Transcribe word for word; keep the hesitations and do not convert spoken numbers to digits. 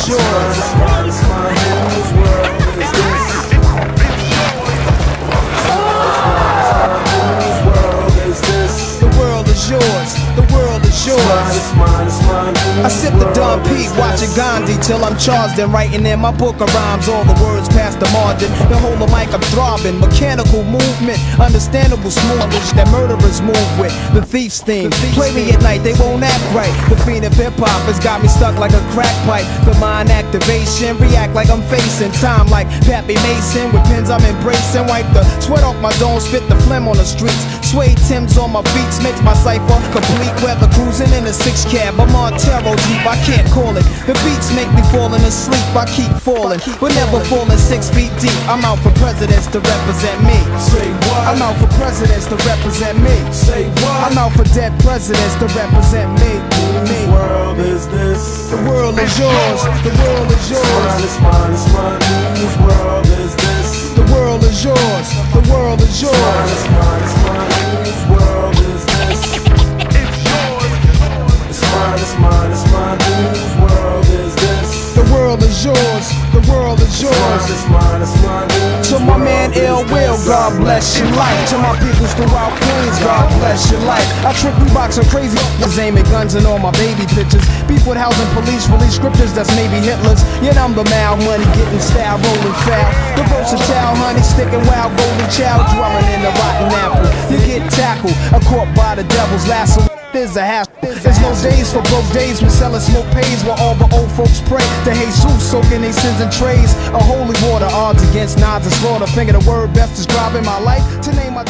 yours. It's mine, it's mine, whose world is this? Whose world is this? The world is yours, the world is yours. It's mine, it's mine, I sip the Don P, watching Gandhi till I'm charged and writing in my book of rhymes all the words past the margin. The whole of mic I'm throbbing, mechanical movement, understandable smoothness that murderers move with. The thief's theme, play me at night, they won't act right. The fiend of hip hop has got me stuck like a crack pipe. The mind activation, react like I'm facing time like Pappy Mason. With pins I'm embracing, wipe the sweat off my dome, spit the phlegm on the streets. Suede Timbs on my beats makes my cipher complete. Weather cruising in a six cab, I'm Montclair deep, I can't call it. The beats make me falling asleep, I keep falling, but never falling six feet deep. I'm out for presidents to represent me. Say what? I'm out for presidents to represent me. Say what? I'm out for dead presidents to represent me. Me. Whose world is this? The world is yours. The world is yours. It's mine, it's mine, it's mine. Whose world is this? The world is yours. The world is yours. It's mine, it's mine, whose world is this? It's mine, it's mine, it's mine, whose world is this? The world is yours. The world is yours. It's mine, it's mine, whose To my man Ill Will, God bless your life. To my peoples throughout Queens, God bless your life. I trip box and crazy niggas aiming guns and all my baby pictures. Beef with housing police, release scriptures that's maybe Hitler's. Yet I'm the mal money, getting style, rolling foul. The versatile honey, sticking wild, golden child, dwelling in the rotten apple. You get tackled, a caught by the devil's lasso. There's a hassle. There's no days for broke days. We selling smoke pays while all the old folks pray to Jesus, soaking their sins in trays. A holy water, odds against nods and slaughter. Finger the word best describing my life. To name my